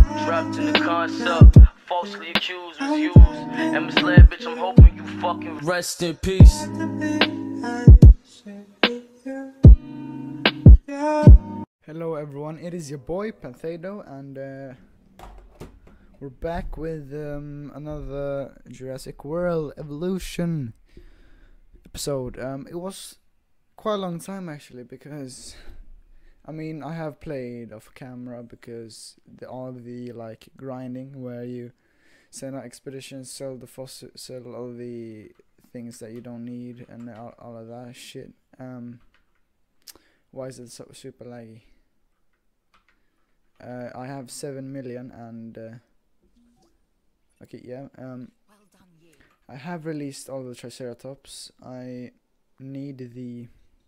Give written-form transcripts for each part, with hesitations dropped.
Trapped in the concept, falsely accused, was used and misled, bitch. I'm hoping you fucking rest in peace. Hello everyone, it is your boy Panthedo, and we're back with another Jurassic World Evolution episode. It was quite a long time actually, because I mean I have played off camera because all the like grinding where you send out expeditions, sell the fossil, sell all the things that you don't need, and all of that shit. Why is it so super laggy? I have 7 million and okay, yeah. I have released all the Triceratops. I need the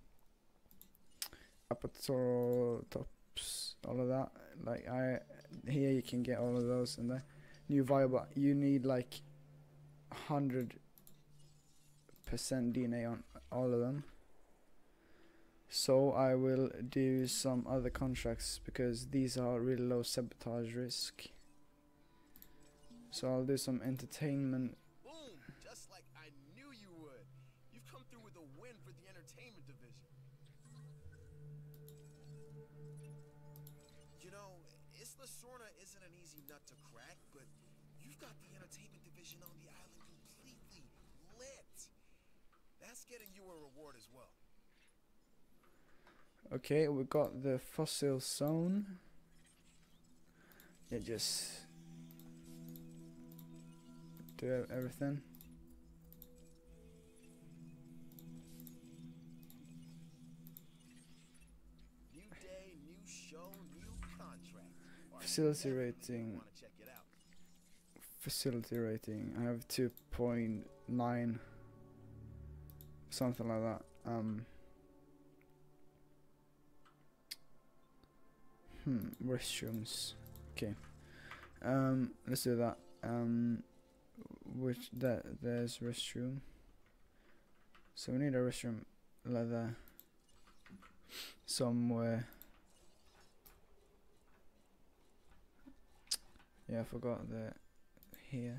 Apatops, all of that. Like here you can get all of those, and the new viable. You need like 100% DNA on all of them. So I will do some other contracts because these are really low sabotage risk. So I'll do some entertainment. Boom! Just like I knew you would. You've come through with a win for the entertainment division. You know, Isla Sorna isn't an easy nut to crack, but you've got the entertainment division on the island completely lit. That's getting you a reward as well. Okay, we got the fossil zone. Yeah, just do everything. New day, new show, new contract. Facility rating. Facility rating. I have 2.9, something like that. Restrooms. Okay. Let's do that. There's restroom. So we need a restroom like that somewhere. Yeah, I forgot that here.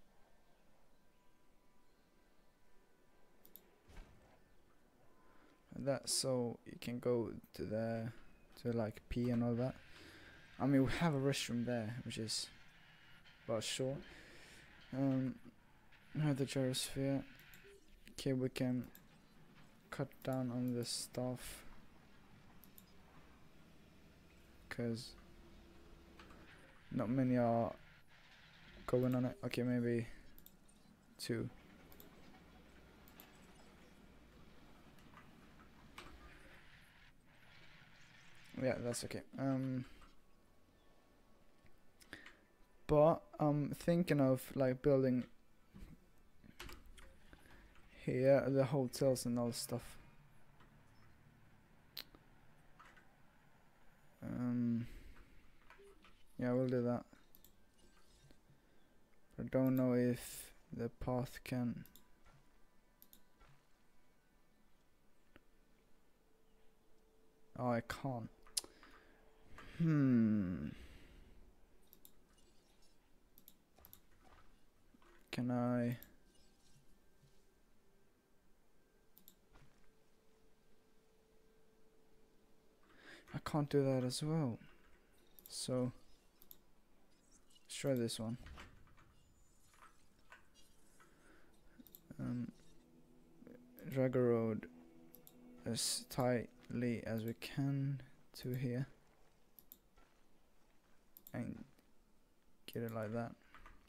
Like that, so you can go to there to like pee and all that. I mean, we have a restroom there, which is about short. We have the gyrosphere. Okay, we can cut down on this stuff because not many are going on it. Okay, maybe 2. Yeah, that's okay. But I'm thinking of like building here the hotels and all stuff. Yeah, we'll do that. I don't know if the path can. Oh, I can't. Can I? I can't do that as well. So let's try this one. Drag a road as tightly as we can to here and get it like that.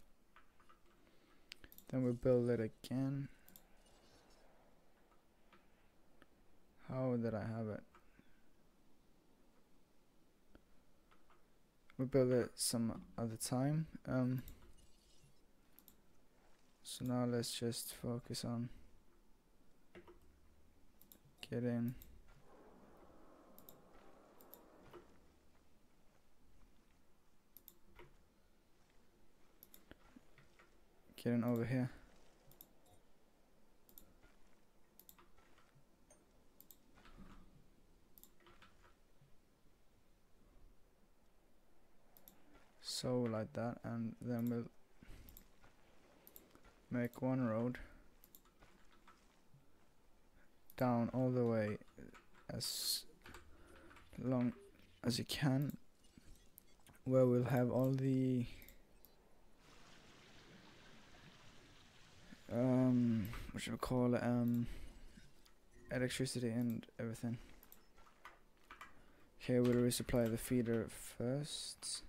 Then we build it again. How did I have it? We build it some other time. So now let's just focus on getting over here. So like that, and then we'll make one road down all the way as long as you can, where we'll have all the what should we call it, electricity and everything. Okay, we'll resupply the feeder first.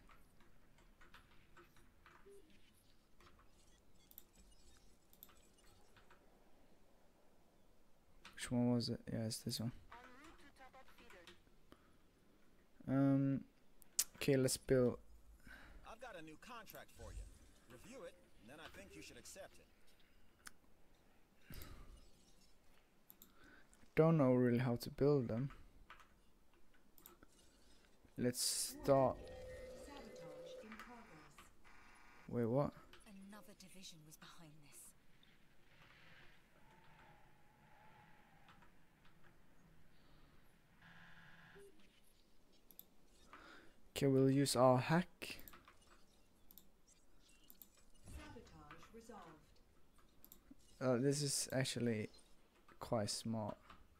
Which one was it? Yeah, it's this one. Okay, let's build. I've got a new contract for you. Review it, and then I think you should accept it. Don't know really how to build them. Let's start. Sabotage in progress. Wait, what? Another division was behind this. Okay, we'll use our hack. Sabotage resolved. This is actually quite smart.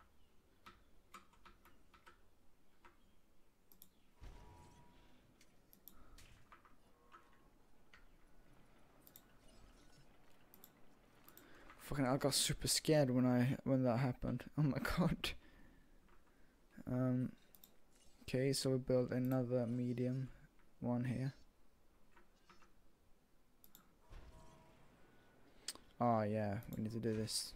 Fucking, I got super scared when that happened. Oh my god. Okay, so we built another medium one here. Oh yeah, we need to do this.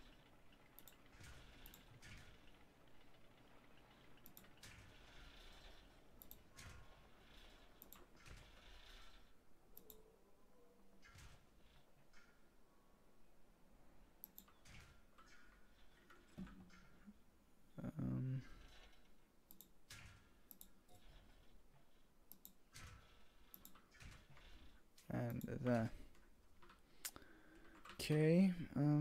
And there. Okay,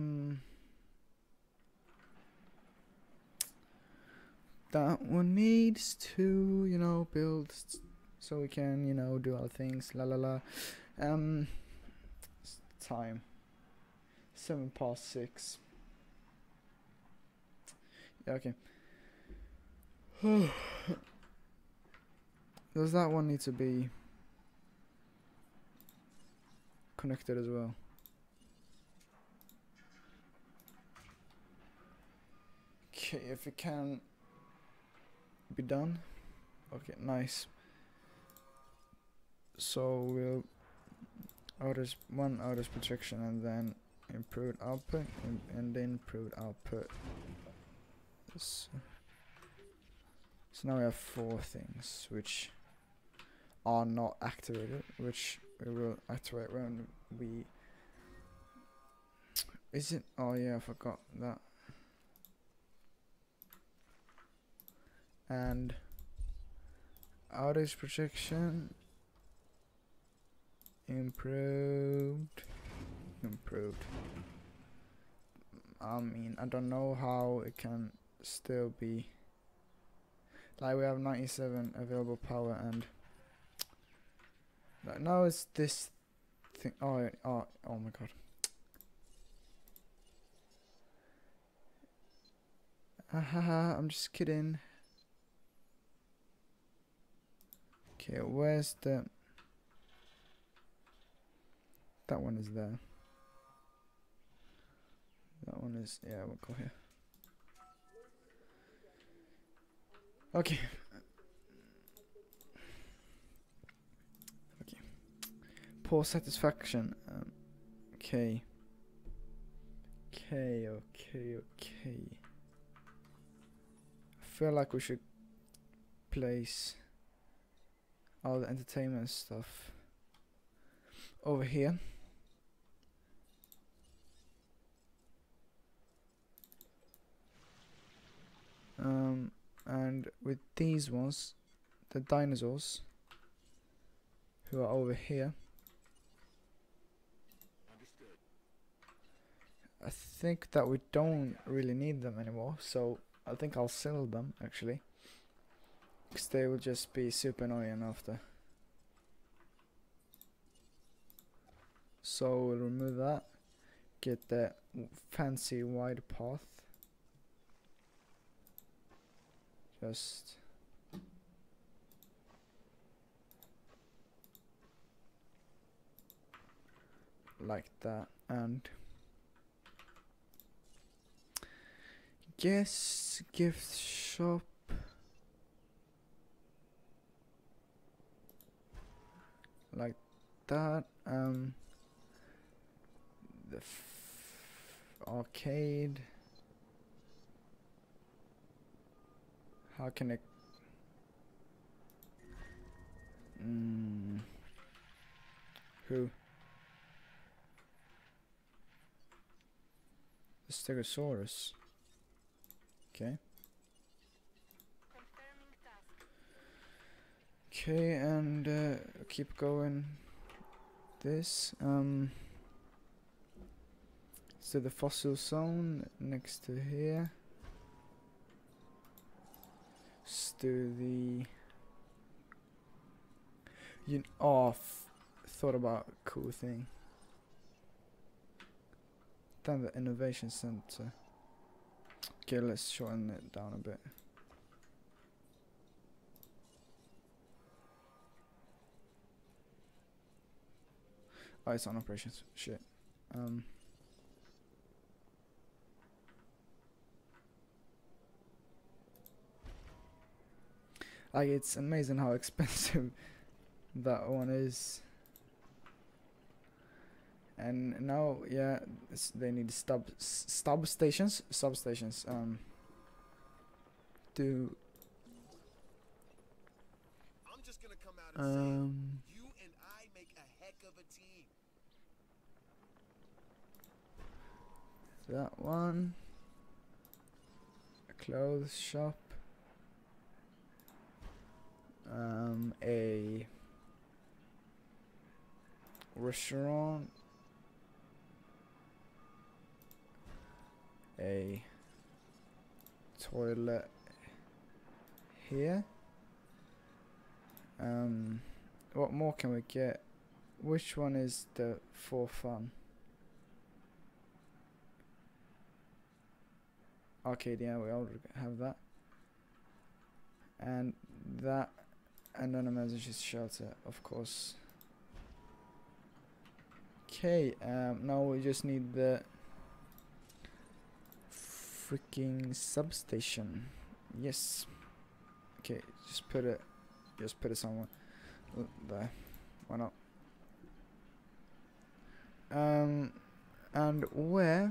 that one needs to, you know, build so we can, you know, do our things. La la la. Time 6:07. Yeah, okay. Does that one need to be connected as well? Okay, if it can be done. Okay, nice. So we'll outage protection and then improved output and then improved output. So now we have 4 things which are not activated, which we will activate when we. Is it? Oh yeah, I forgot that. And outage protection improved. I mean, I don't know how it can still be. Like, we have 97 available power, and like, now it's this thing. Oh my god. Haha, I'm just kidding. Okay, where's the... That one is there. That one is... Yeah, we'll go here. Okay. Okay. Poor satisfaction. Okay. Okay. I feel like we should place all the entertainment stuff over here. And with these ones, the dinosaurs, who are over here. I think that we don't really need them anymore, so I think I'll sell them actually, because they will just be super annoying after. So we'll remove that. Get that fancy wide path. Just like that, and guess gift shop. Like that. The arcade. How can it? Who? The Stegosaurus. Okay. Okay, and keep going. This so the fossil zone next to here. Let's do the thought about a cool thing. Then the innovation center. Okay, let's shorten it down a bit. Oh, it's on operations. Shit. Like, it's amazing how expensive that one is. And now, yeah, they need substations. To I'm just gonna come out and say, you and I make a heck of a team. that one. A clothes shop. A restaurant. A toilet here. What more can we get? Which one is the for fun? Arcade, yeah, we already have that. And that, and then a message shelter, of course. Okay, now we just need the freaking substation. Yes. Okay, just put it somewhere there. Why not? And where?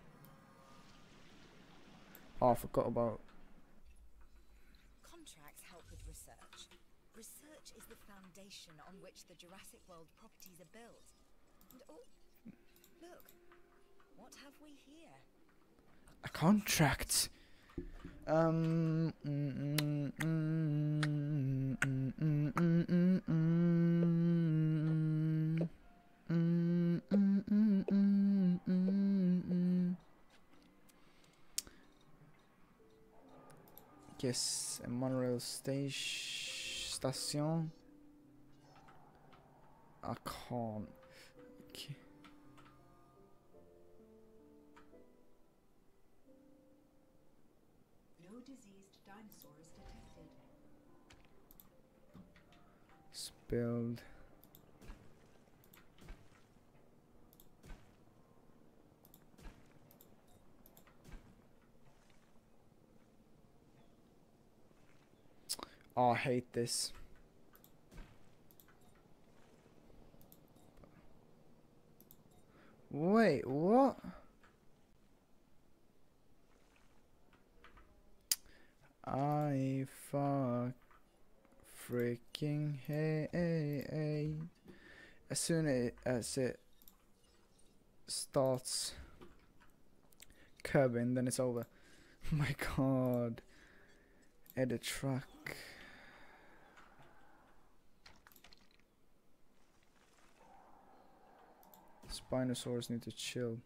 Oh, I forgot about. Contracts help with research. Research is the foundation on which the Jurassic World properties are built. And oh, look, what have we here? A contract. Yes, a monorail station. I can't. Okay. No diseased dinosaurs detected. Spilled. Oh, I hate this. Wait, what? I freaking hate. As soon as it starts curbing, then it's over. My god. Edit track. Spinosaurus need to chill.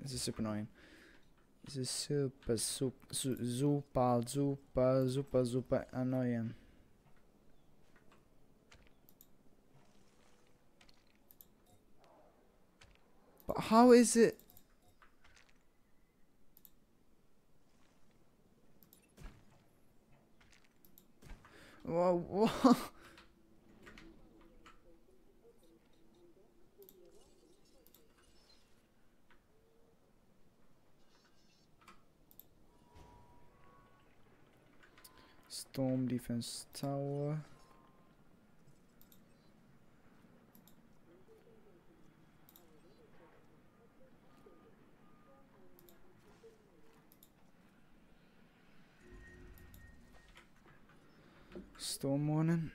This is super annoying. This is super annoying. But how is it? What? Storm defense tower. Storm warning.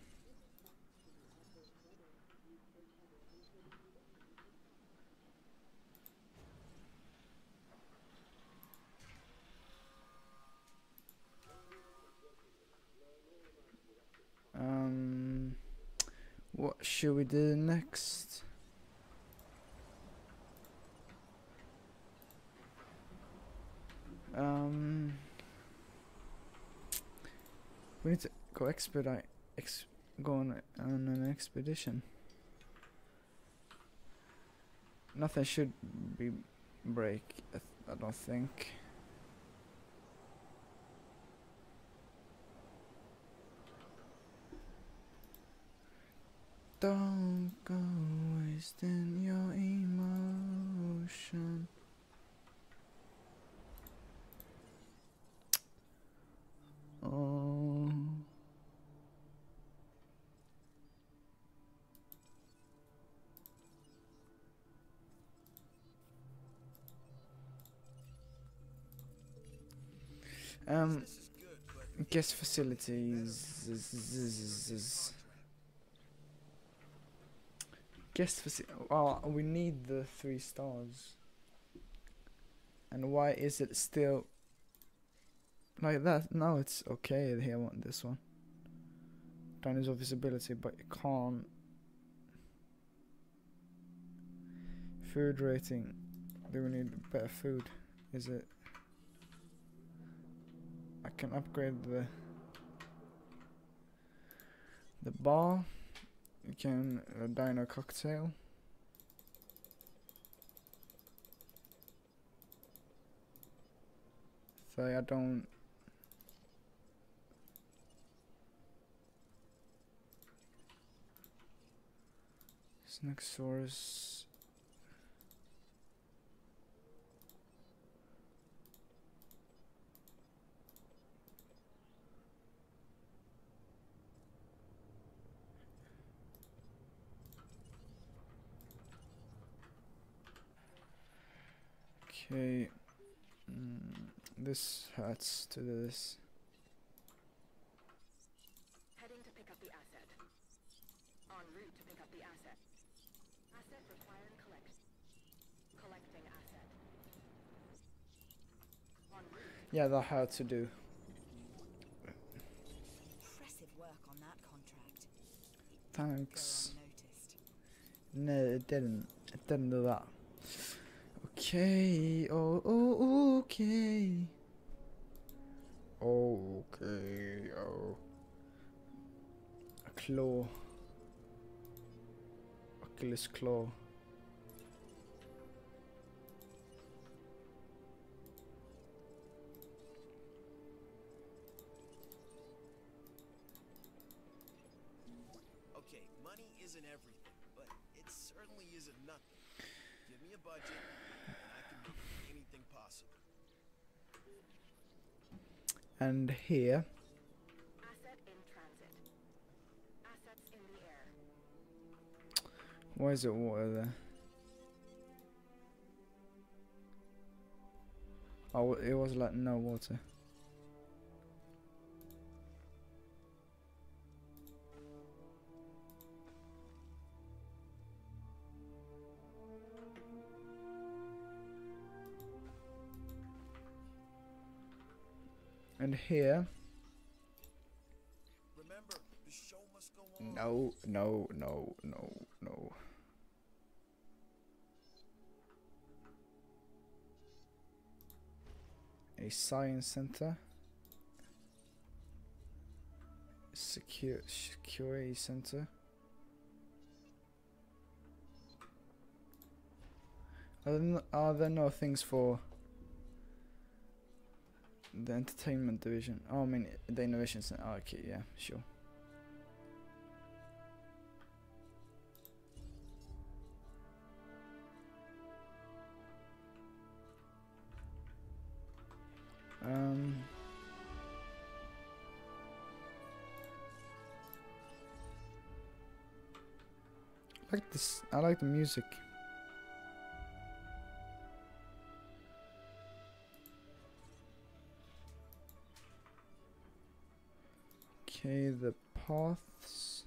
What should we do next? We need to go go on an expedition. Nothing should be break, I don't think. Don't go wasting your emotion. Oh. This is good, but Guest facilities. Well, we need the 3 stars. And why is it still like that? No, it's okay here. I want this one. Diners of visibility, but you can't. Food rating. Do we need better food? Is it? I can upgrade the bar. You can diner cocktail. So I don't. Snack source. Okay, this hurts to do this. Heading to pick up the asset. En route to pick up the asset. Asset require and collect. Collecting asset. En route. Yeah, that hurt to do. Impressive work on that contract. Thanks. Go unnoticed. No, it didn't. It didn't do that. Okay. Okay. Okay. Oh. A claw. Oculus claw. okay, money isn't everything, but it certainly isn't nothing. Give me a budget, and I can make anything possible. And here. Asset in transit. Assets in the air. Why is it water there? Oh, it was like no water. And here. Remember, the show must go on. No, no, no, no, no. a science center, security center. Are there no things for the entertainment division? Oh, I mean the innovation center. Oh, okay, yeah, sure. Like this. I like the music. Okay, the paths.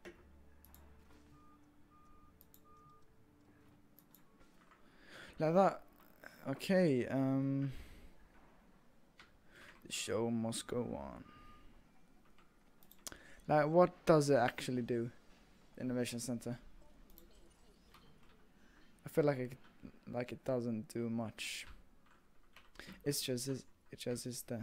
Like that. Okay, the show must go on. Like, what does it actually do? The Innovation Center. I feel like it doesn't do much. It just is there.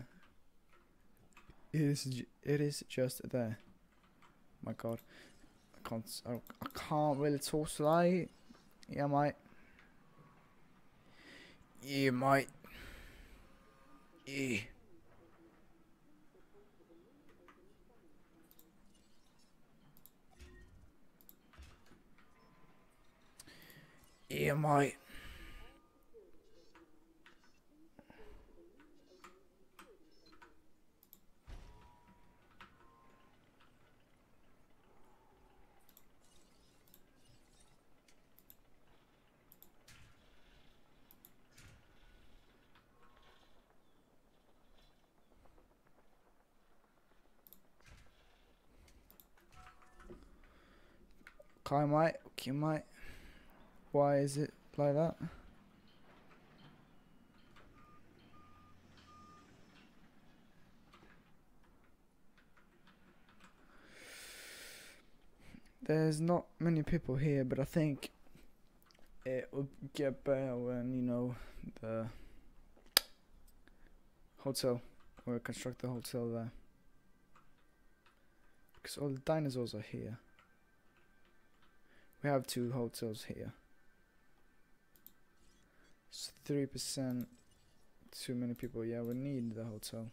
It is just there. My God, I can't really talk tonight. Yeah, mate. Yeah, mate. Yeah. Yeah, mate. Okay, mate. Okay, mate. Why is it like that? There's not many people here, but I think it will get better when, you know, the hotel, or construct the hotel there. Because all the dinosaurs are here. We have 2 hotels here. It's 3% too many people. Yeah, we need the hotel.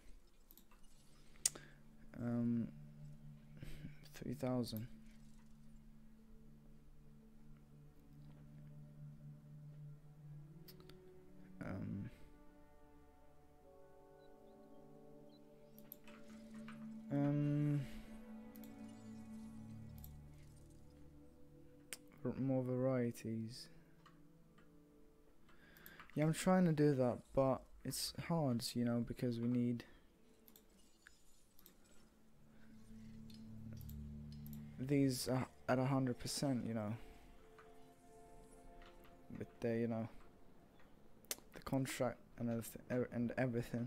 3,000. More varieties. Yeah, I'm trying to do that, but it's hard, you know, because we need these at 100%, you know. But they, you know, the contract and everything.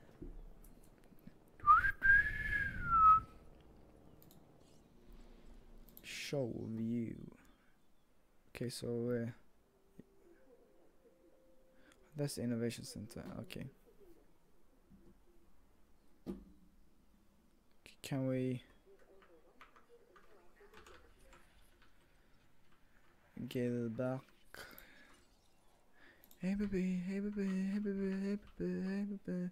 Show view. Okay, so that's the innovation center. Okay. Can we get it back? Hey baby, hey baby, hey baby, hey baby, hey baby.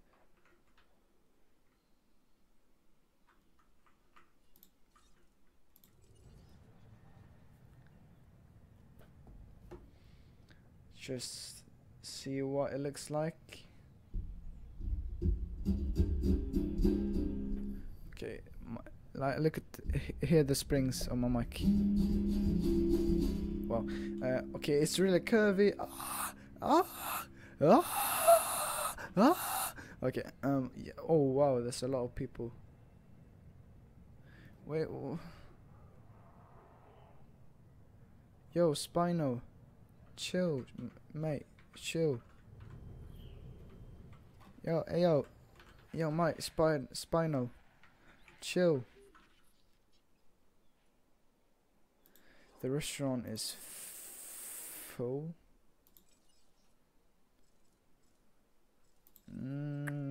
Just see what it looks like. Okay, like look at hear the springs on my mic. Well, okay, it's really curvy. Okay, yeah, oh wow, there's a lot of people. Wait, yo, Spino. Chill, mate. Chill. Yo, hey, yo, mate. Spino. Chill. The restaurant is full.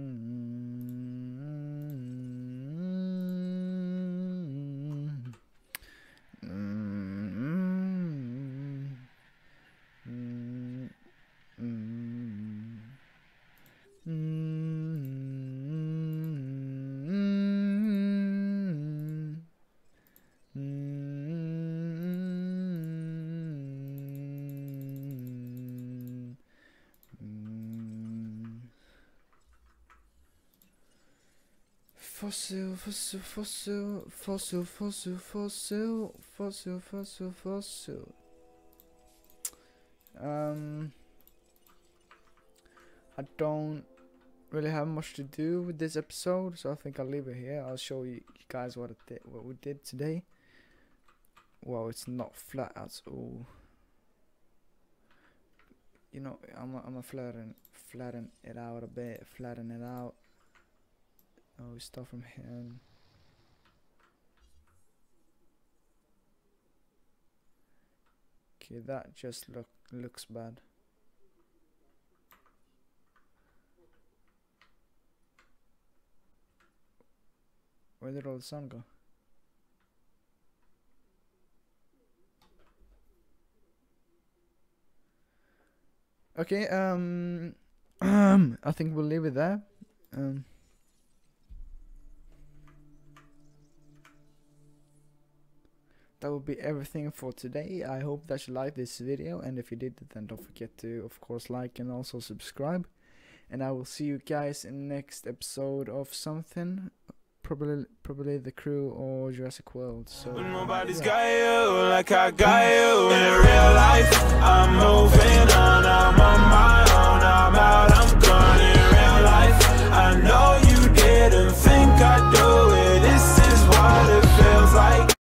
Fossil, fossil, fossil, fossil, fossil, fossil, fossil, fossil, fossil. I don't really have much to do with this episode, so I think I'll leave it here. I'll show you guys what we did today. Well, it's not flat at all. You know, I'm a flatten it out a bit, flatten it out. Oh, we start from here. Okay, that just looks bad. Where did all the sun go? Okay, I think we'll leave it there. That will be everything for today. I hope that you liked this video, and if you did, then don't forget to, of course, like and also subscribe. And I will see you guys in the next episode of something, probably The Crew or Jurassic World. So Nobody's got you like I got you in real